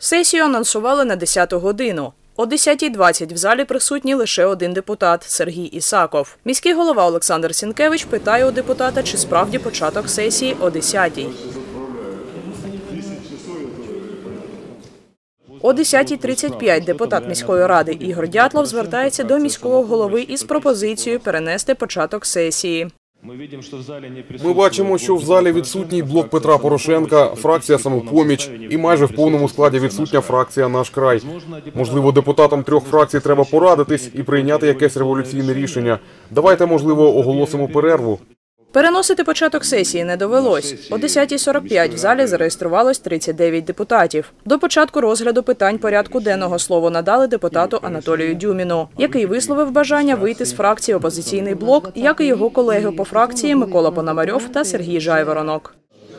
Сесію анонсували на 10-ту годину. О 10:20 в залі присутній лише один депутат – Сергій Ісаков. Міський голова Олександр Сінкевич питає у депутата, чи справді початок сесії о 10-й. О 10:35 депутат міської ради Ігор Дятлов звертається до міського голови із пропозицією перенести початок сесії. Ми бачимо, що в залі відсутній блок Петра Порошенка, фракція «Самопоміч» і майже в повному складі відсутня фракція «Наш край». Можливо, депутатам трьох фракцій треба порадитись і прийняти якесь революційне рішення. Давайте, можливо, оголосимо перерву. Переносити початок сесії не довелось. О 10:45 в залі зареєструвалось 39 депутатів. До початку розгляду питань порядку денного слово надали депутату Анатолію Дюміну, який висловив бажання вийти з фракції «Опозиційний блок», як і його колеги по фракції Микола Пономарьов та Сергій Жайворонок.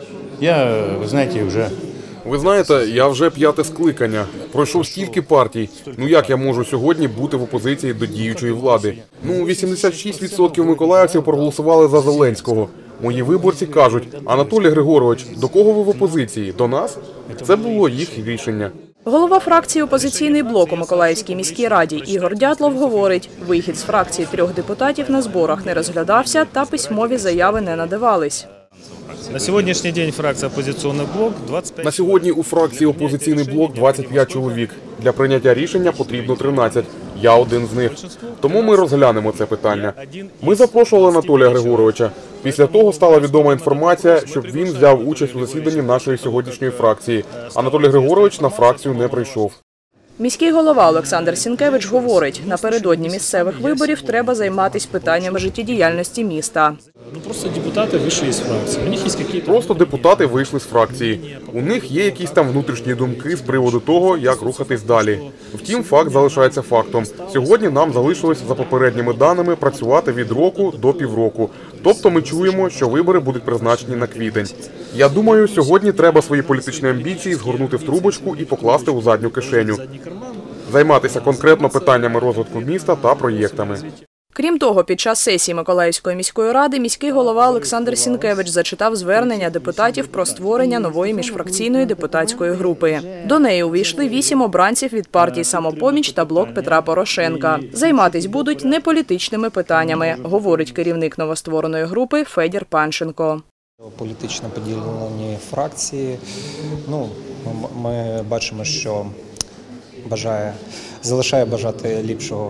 Ви знаєте, я вже 5-те скликання. Пройшов стільки партій. Як я можу сьогодні бути в опозиції до діючої влади? 86% миколаївців проголосували за Зеленського. Мої виборці кажуть: Анатолій Григорович, до кого ви в опозиції? До нас? Це було їх рішення. Голова фракції «Опозиційний блок» у Миколаївській міській раді Ігор Дятлов говорить, вихід з фракції 3 депутатів на зборах не розглядався та письмові заяви не надавались. На сьогоднішній день фракція «Опозиційний блок» 25. На сьогодні у фракції «Опозиційний блок» 25 чоловік. Для прийняття рішення потрібно 13. Я один з них. Тому ми розглянемо це питання. Ми запрошували Анатолія Григоровича. Після того стала відома інформація, щоб він взяв участь у засіданні нашої сьогоднішньої фракції. Анатолій Григорович на фракцію не прийшов. Міський голова Олександр Сінкевич говорить, напередодні місцевих виборів треба займатися питаннями життєдіяльності міста. Просто депутати вийшли з фракції. У них є якісь... Просто депутати вийшли з фракції. У них є якісь там внутрішні думки з приводу того, як рухатись далі. Втім, факт залишається фактом. Сьогодні нам залишилось, за попередніми даними, працювати від року до півроку. Тобто ми чуємо, що вибори будуть призначені на квітень. Я думаю, сьогодні треба свої політичні амбіції згорнути в трубочку і покласти у задню кишеню. Займатися конкретно питаннями розвитку міста та проєктами. Крім того, під час сесії Миколаївської міської ради міський голова Олександр Сінкевич зачитав звернення депутатів про створення нової міжфракційної депутатської групи. До неї увійшли 8 обранців від партії «Самопоміч» та блок Петра Порошенка. Займатись будуть не політичними питаннями, говорить керівник новоствореної групи Федір Панченко. Політично поділені фракції. Ми бачимо, що залишає бажати ліпшого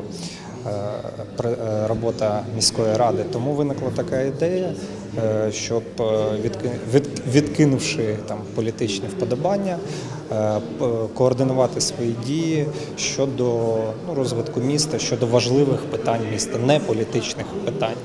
робота міської ради. Тому виникла така ідея, щоб, відкинувши політичні вподобання, координувати свої дії щодо розвитку міста, щодо важливих питань міста, не політичних питань.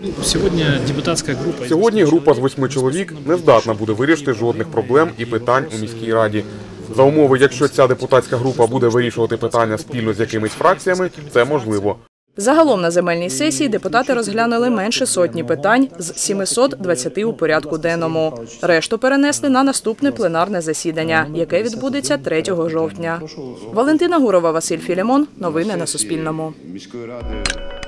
Сьогодні група з 8 чоловік не здатна буде вирішити жодних проблем і питань у міській раді. За умови, якщо ця депутатська група буде вирішувати питання спільно з якимись фракціями, це можливо. Загалом на земельній сесії депутати розглянули менше сотні питань з 720 у порядку денному. Решту перенесли на наступне пленарне засідання, яке відбудеться 3 жовтня. Валентина Гурова, Василь Філімон. Новини на Суспільному.